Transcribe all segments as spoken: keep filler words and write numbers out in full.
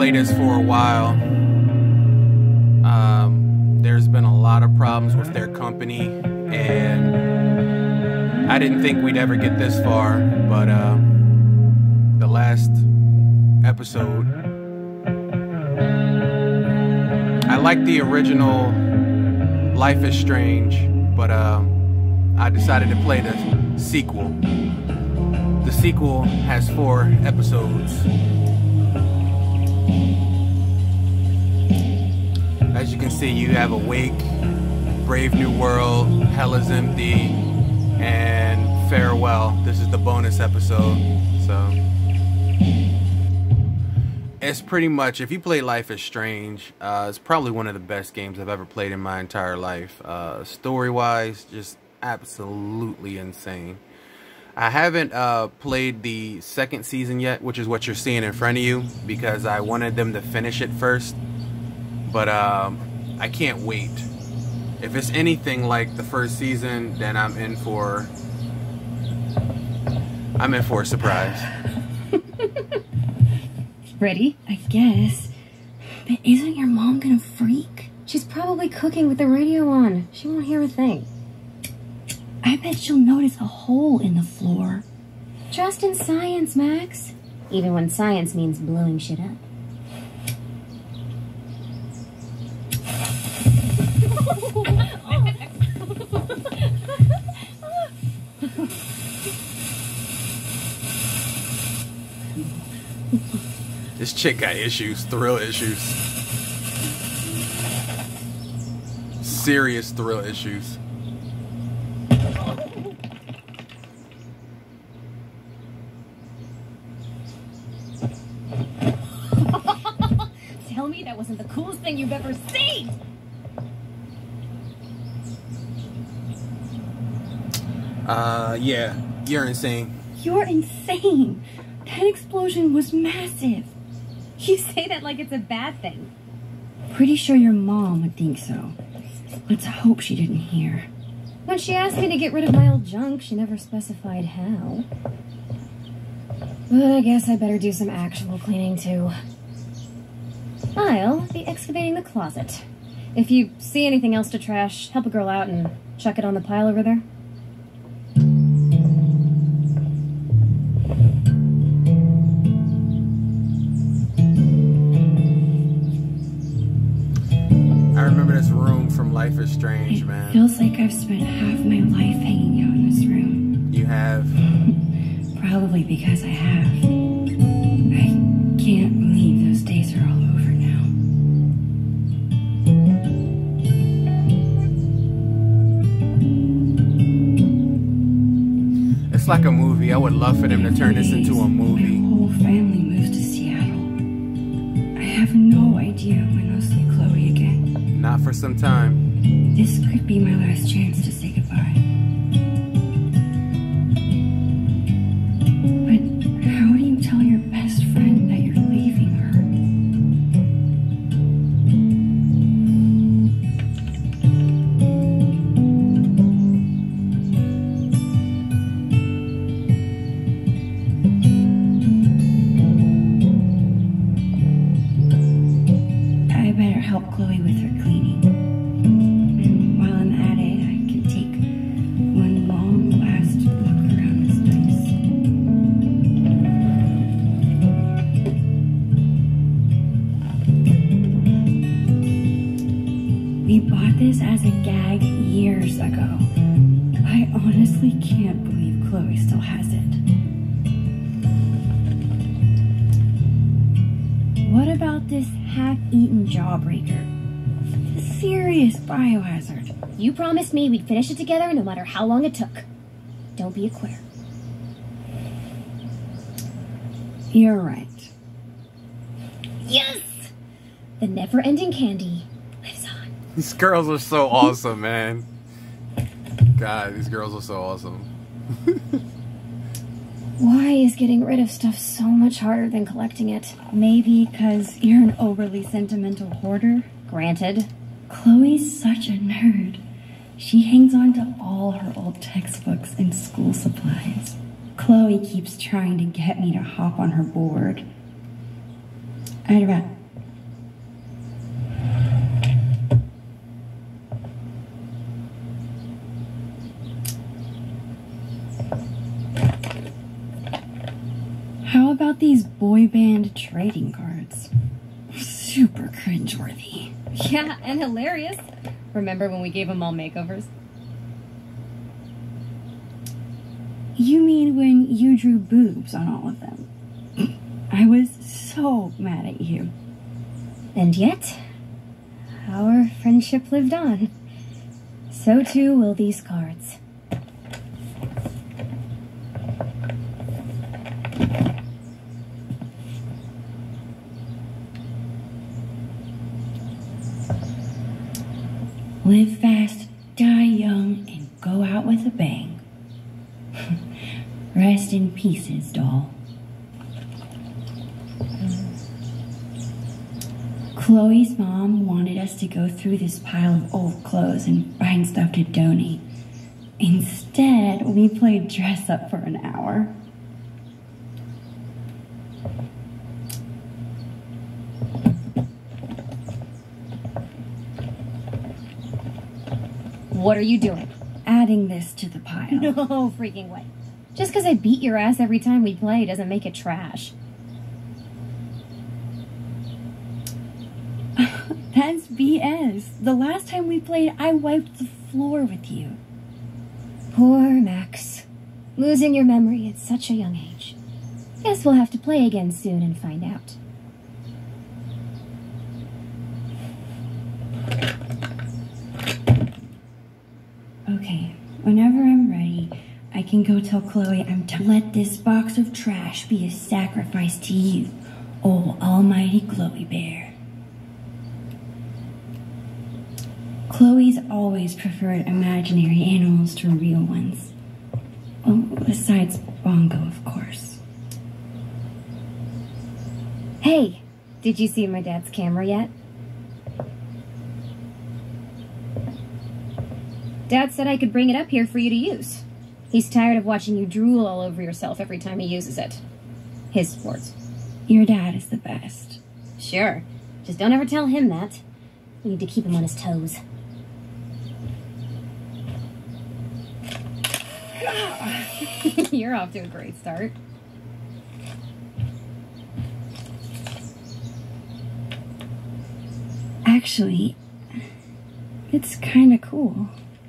play this for a while. Um, there's been a lot of problems with their company, and I didn't think we'd ever get this far, but uh, the last episode, I like the original Life is Strange, but uh, I decided to play the sequel. The sequel has four episodes. As you can see, you have Awake, Brave New World, Hell is Empty, and Farewell. This is the bonus episode, so it's pretty much, if you play Life is Strange, uh, it's probably one of the best games I've ever played in my entire life. Uh, story-wise, just absolutely insane. I haven't uh, played the second season yet, which is what you're seeing in front of you, because I wanted them to finish it first. But um, I can't wait. If it's anything like the first season, then I'm in for I'm in for a surprise. Ready? I guess. But isn't your mom gonna freak? She's probably cooking with the radio on. She won't hear a thing. I bet she'll notice a hole in the floor. Trust in science, Max. Even when science means blowing shit up. This chick got issues, thrill issues. Serious thrill issues. Tell me that wasn't the coolest thing you've ever seen! Uh, yeah, you're insane. You're insane! That explosion was massive! You say that like it's a bad thing. Pretty sure your mom would think so. Let's hope she didn't hear. When she asked me to get rid of my old junk, she never specified how. But I guess I better do some actual cleaning too. I'll be excavating the closet. If you see anything else to trash, help a girl out and chuck it on the pile over there. I remember this room from Life is Strange, it man. Feels like I've spent half my life hanging out in this room. You have? Probably because I have. I can't believe those days are all over now. It's like a movie. I would love for them to turn this into a movie. My whole family moves to Seattle. I have no idea when I'll see Chloe again. Not for some time. This could be my last chance to say goodbye. But how do you tell your best friend that you're leaving her? I better help Chloe with her cleaning. And while I'm at it, I can take one long last look around this place. We bought this as a gag years ago. I honestly can't believe Chloe still has it. What about this half-eaten jawbreaker? It's a serious biohazard. You promised me we'd finish it together no matter how long it took. Don't be a quitter. You're right. Yes! The never-ending candy lives on. These girls are so awesome, man. God, these girls are so awesome. Why is getting rid of stuff so much harder than collecting it? Maybe because you're an overly sentimental hoarder? Granted. Chloe's such a nerd. She hangs on to all her old textbooks and school supplies. Chloe keeps trying to get me to hop on her board. I'd rather. How about these boy band trading cards? Super cringeworthy. Yeah, and hilarious. Remember when we gave them all makeovers? You mean when you drew boobs on all of them? I was so mad at you. And yet, our friendship lived on. So too will these cards. Live fast, die young, and go out with a bang. Rest in pieces, doll. Chloe's mom wanted us to go through this pile of old clothes and find stuff to donate. Instead, we played dress up for an hour. What are you doing? Adding this to the pile. No freaking way. Just because I beat your ass every time we play doesn't make it trash. That's B S. The last time we played, I wiped the floor with you. Poor Max. Losing your memory at such a young age. Guess we'll have to play again soon and find out. Okay, whenever I'm ready, I can go tell Chloe I'm to let this box of trash be a sacrifice to you, oh almighty Chloe Bear. Chloe's always preferred imaginary animals to real ones. Well, besides Bongo, of course. Hey, did you see my dad's camera yet? Dad said I could bring it up here for you to use. He's tired of watching you drool all over yourself every time he uses it. His words. Your dad is the best. Sure. Just don't ever tell him that. We need to keep him on his toes. You're off to a great start. Actually, it's kind of cool.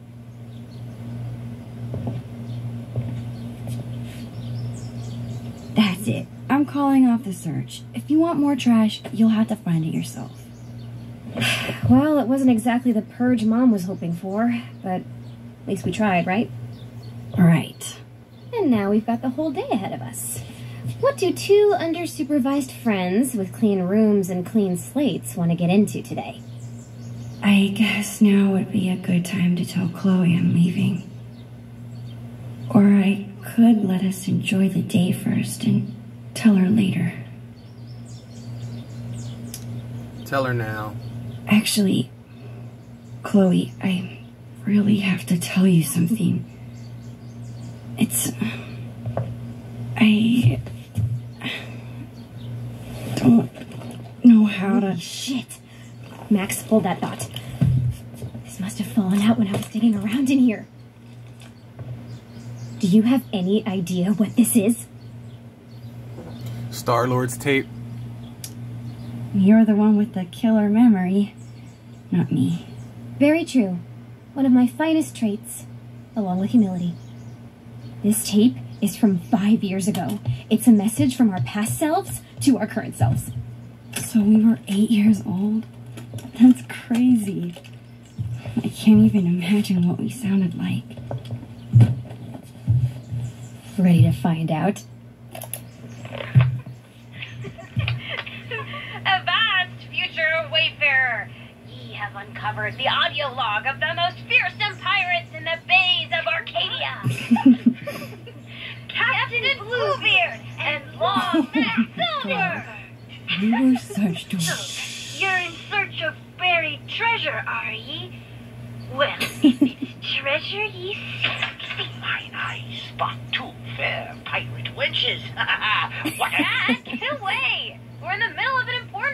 That's it. I'm calling off the search. If you want more trash, you'll have to find it yourself. Well, it wasn't exactly the purge Mom was hoping for, but at least we tried, right? Right. And now we've got the whole day ahead of us. What do two under-supervised friends with clean rooms and clean slates want to get into today? I guess now would be a good time to tell Chloe I'm leaving. Or I could let us enjoy the day first and tell her later. Tell her now. Actually, Chloe, I really have to tell you something. It's... I... don't know how to... Holy shit! Max, hold that thought. This must have fallen out when I was digging around in here. Do you have any idea what this is? Star-Lord's tape. You're the one with the killer memory, not me. Very true. One of my finest traits, along with humility. This tape is from five years ago. It's a message from our past selves to our current selves. So we were eight years old? That's crazy. I can't even imagine what we sounded like. Ready to find out? Avast, future wayfarer! Ye have uncovered the audio log of the most fearsome pirates in the bays of Arcadia. Captain Bluebeard and Longback Silver! We were such dorks. So, you're in search of buried treasure, are ye? Well, if it's treasure ye seek, mine eyes spot two fair pirate wenches. What a... Dad, get away! We're in the middle of an important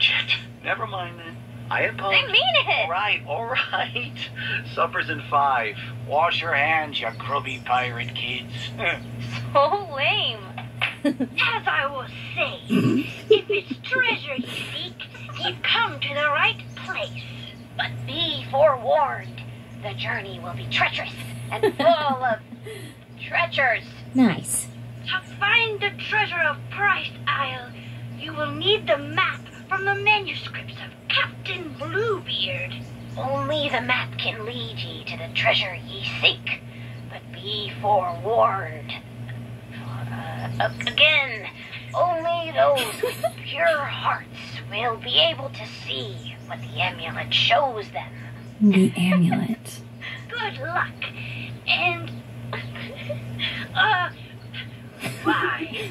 budget. Never mind then. I apologize. I mean it. All right, all right. Supper's in five. Wash your hands, you grubby pirate kids. So lame. As I was saying, if it's treasure ye seek, you've come to the right place. But be forewarned, the journey will be treacherous and full of treacherous. Nice. To find the treasure of Price Isle, you will need the map from the manuscripts of Captain Bluebeard. Only the map can lead ye to the treasure ye seek, but be forewarned. Uh, again, only those with pure hearts will be able to see what the amulet shows them. The amulet. Good luck, and uh, bye.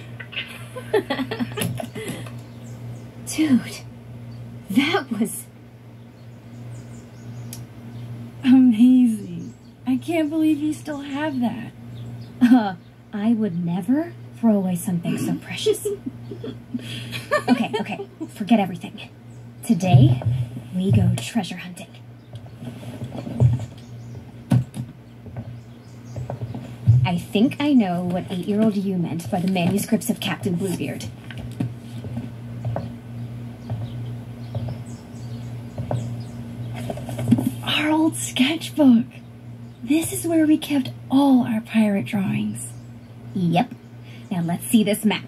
Dude, that was... Amazing. I can't believe you still have that. Uh, I would never throw away something so precious. Okay, okay, forget everything. Today, we go treasure hunting. I think I know what eight-year-old you meant by the manuscripts of Captain Bluebeard. Our old sketchbook. This is where we kept all our pirate drawings. Yep. Now let's see this map.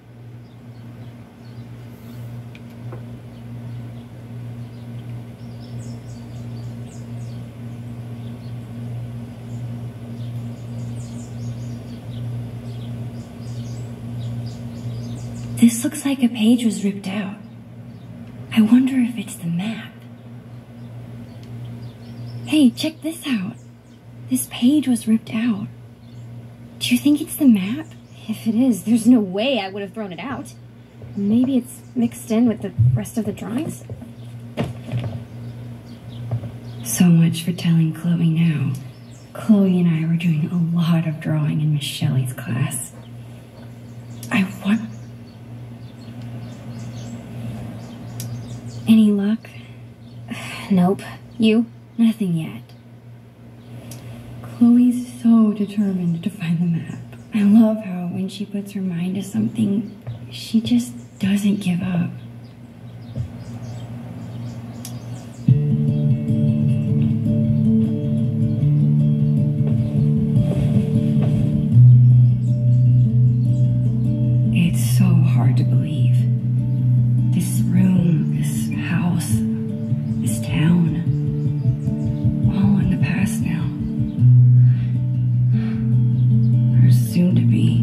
This looks like a page was ripped out. I wonder if it's the map. Hey, check this out. This page was ripped out. Do you think it's the map? If it is, there's no way I would have thrown it out. Maybe it's mixed in with the rest of the drawings? So much for telling Chloe now. Chloe and I were doing a lot of drawing in Miss Shelley's class. I want... Any luck? Nope. You? Nothing yet. Chloe's so determined to find the map. I love how when she puts her mind to something, she just doesn't give up. It's so hard to believe. This room, this house, this town, all in the past now. Or soon to be.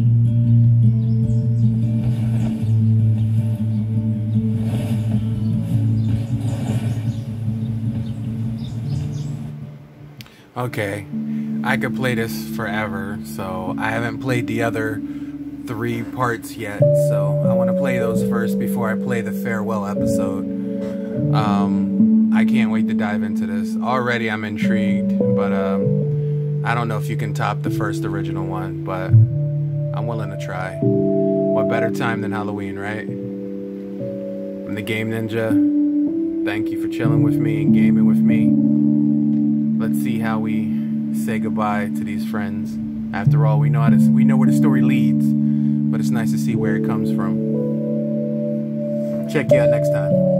Okay, I could play this forever, so I haven't played the other three parts yet, so I want to play those first before I play the farewell episode. Um, I can't wait to dive into this. Already I'm intrigued, but um, I don't know if you can top the first original one, but I'm willing to try. What better time than Halloween, right? I'm the Game Ninja. Thank you for chilling with me and gaming with me. Let's see how we say goodbye to these friends. After all, we know how to, we know where the story leads, but it's nice to see where it comes from. Check you out next time.